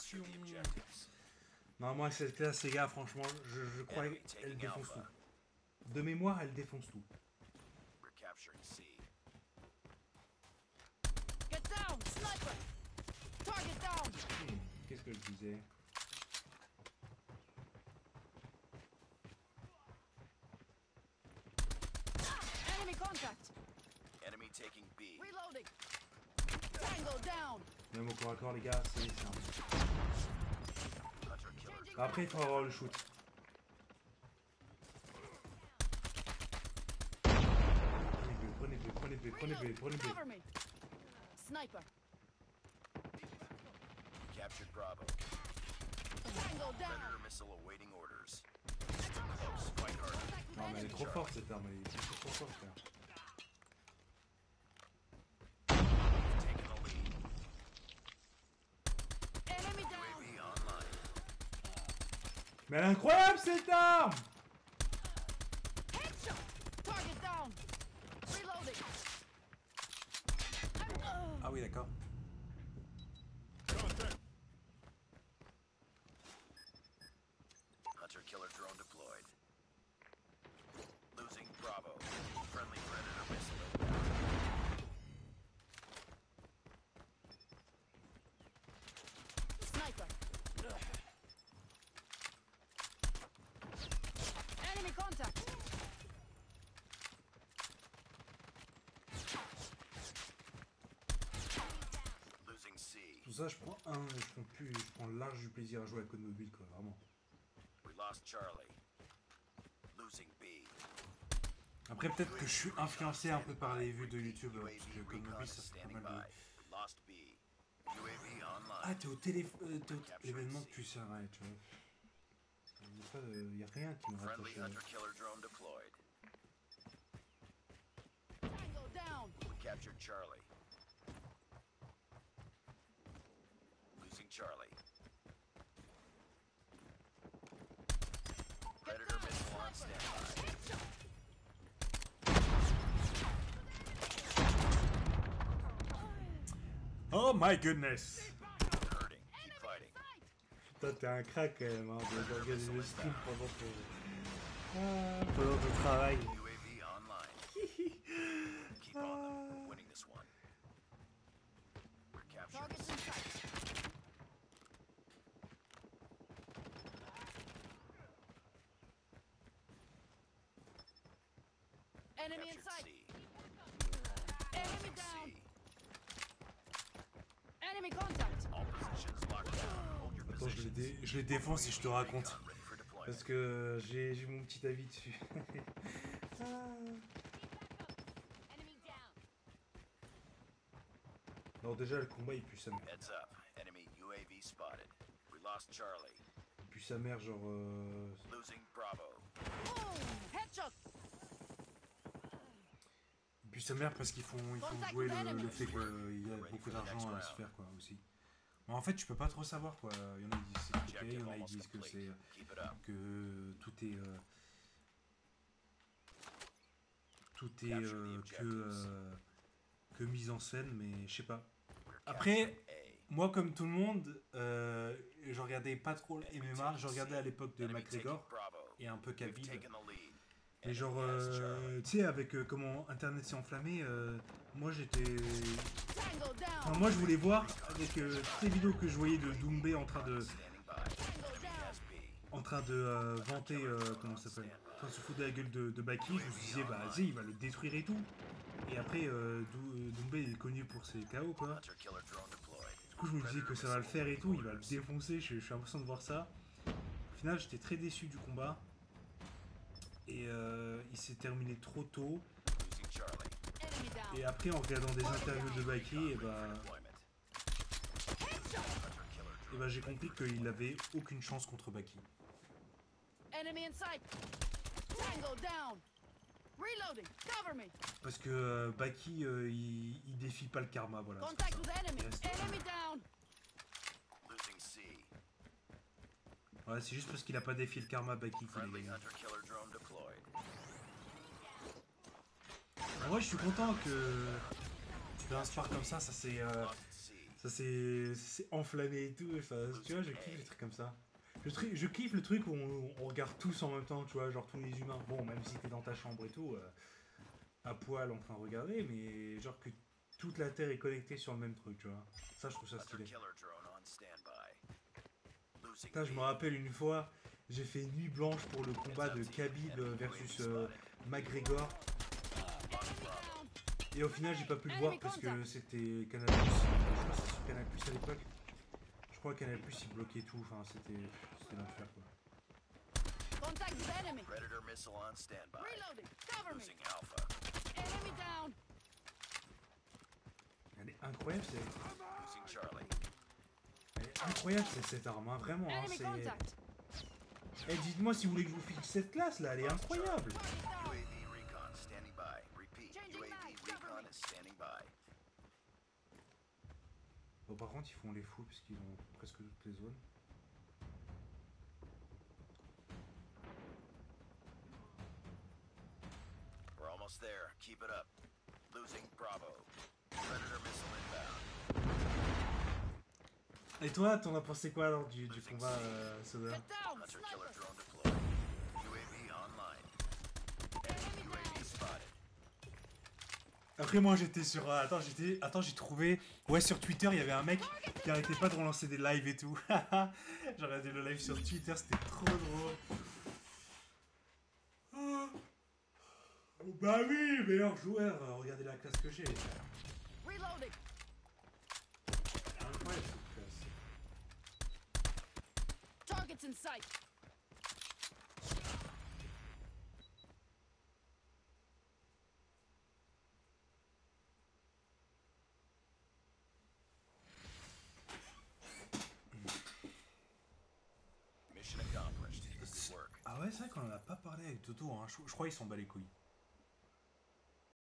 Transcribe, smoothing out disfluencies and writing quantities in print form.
attention. Non, moi, cette classe, les gars, franchement, je crois qu'elle défonce tout. De mémoire, elle défonce tout. Get down, sniper. Target down. Qu'est-ce que je disais? Enemy contact. Enemy taking B. Reloading. Tango down. Même au corps à corps, les gars, c'est simple. Hunter killer. Après, il faut avoir le shoot. Prenez B, prenez B, prenez B, prenez B. Cover me. Sniper. Captured Bravo. Tango down. Predator missile awaiting orders. Too close. Fight hard. Non, mais elle est trop forte cette arme, elle est trop forte, frère. Taking the lead. Enemy down. UAV online. Mais elle est incroyable cette arme! Headshot. Target down. Reloading. Ah oui, d'accord. Hunter killer drone deployed. Losing Bravo. Friendly Predator missile inbound. Sniper. Enemy contact. Losing C. Tout ça, je prends large du plaisir à jouer à Code Mobile, quoi, vraiment. We lost Charlie. Losing B. Après, peut-être que je suis influencé un peu par les vues de YouTube, parce que Code Mobile, ça fait pas mal de... We lost B. UAV online. Ah, t'es au l'événement depuis ça, ouais, tu vois. Y a rien qui me Friendly rattache. hunter killer drone deployed. Tango down. We captured Charlie. Losing Charlie. Predator missile on standby. Headshot. Oh my goodness! Hurting. Keep fighting. Putain, t'es un crack quand même, hein, d'organiser le stream pendant ton travail. UAV online. Keep on them. We're winning this one. We're capturing Targets in sight. Enemy in captured sight. C. Enemy down. C. Enemy contact. All positions locked down. Hold your Attends, positions. je les défends si je te raconte. Ready for deployment. Parce que j'ai mon petit avis dessus. Enemy down. Alors déjà, le combat, il pue sa mère. Heads up. Enemy UAV spotted. We lost Charlie. Il pue sa mère, genre... Losing Bravo. Boom. Headshot. Il pue sa mère parce qu'ils font jouer le fait qu'il y a beaucoup d'argent à se faire, quoi, aussi. Mais en fait, tu peux pas trop savoir, quoi. Il y en a qui disent que c'est truqué, il y en a qui disent que c'est... Keep it up. que tout est... tout est que mise en scène, mais je sais pas. Après, moi comme tout le monde, je regardais pas trop le MMA, je regardais à l'époque de McGregor et un peu Khabib. Mais genre, tu sais, avec comment Internet s'est enflammé, moi j'étais... Tango down. Enfin, moi je voulais voir, avec toutes les vidéos que je voyais de Doumbé en train de vanter, comment ça s'appelle, en train de se foutre de la gueule de Baki, je me disais, bah vas-y, il va le détruire et tout. Et après, Doumbé est connu pour ses KO, quoi. Du coup, je me disais que ça va le faire et tout, il va le défoncer, je suis impatient de voir ça. Au final, j'étais très déçu du combat. Et il s'est terminé trop tôt. Enemy down. Et après, en regardant des interviews de Baki, et bah j'ai compris qu'il avait aucune chance contre Baki. Enemy in sight. Tango down. Reloading. Cover me. Parce que Baki, il défie pas le karma, voilà. Contact with enemy. Reste- Enemy down. Losing C. Ouais, c'est juste parce qu'il a pas défié le karma Baki qu'il est Friendly gagné. hunter killer drone deployed. En vrai, je suis content que un sport comme ça c'est Ça c'est enflammé et tout. Enfin, tu vois, je kiffe les trucs comme ça. Je kiffe le truc où on regarde tous en même temps, tu vois, genre tous les humains. Bon, même si t'es dans ta chambre et tout, à poil en train de regarder, mais genre que toute la Terre est connectée sur le même truc, tu vois. Ça, je trouve ça Hunter stylé. killer drone on standby. Losing Putain, je me B. rappelle une fois, j'ai fait nuit blanche pour le combat de Khabib versus McGregor. Et au final, j'ai pas pu le voir parce que c'était Canal+. Je crois que c'était sur Canal+ à l'époque. Je crois que Canal+, il bloquait tout. Enfin, c'était l'enfer, quoi. Contact with enemy. Predator missile on standby. Reloading. Cover me. Losing Alpha. Enemy down. Elle est incroyable, Losing Charlie. cette arme, hein, vraiment. Hein, Enemy c'est... contact. Eh, dites-moi si vous voulez que je vous file cette classe, là, elle est incroyable. Target down. UAV recon standing by. Repeat. Changing UAV mag, cover recon me. is standing by. Bon, par contre, ils font les fous parce qu'ils ont presque toutes les zones. We're almost there. Keep it up. Losing Bravo. Predator missile inbound. Et toi, t'en as pensé quoi alors du combat Soda? Get down. Hunter killer Sniper. drone deployed. UAV online. Enemy UAV spotted. Après moi j'étais sur... Attends, j'ai trouvé... Ouais, sur Twitter, il y avait un mec qui arrêtait pas de relancer des lives et tout. J'ai regardé le live sur Twitter, c'était trop drôle. Oh. Bah oui, meilleur joueur, regardez la classe que j'ai. Reloading. Incroyable cette classe. Targets in sight. Mission accomplished. Good work. Ah ouais, c'est vrai qu'on en a pas parlé avec Toto, hein. Je crois qu'il s'en bat les couilles.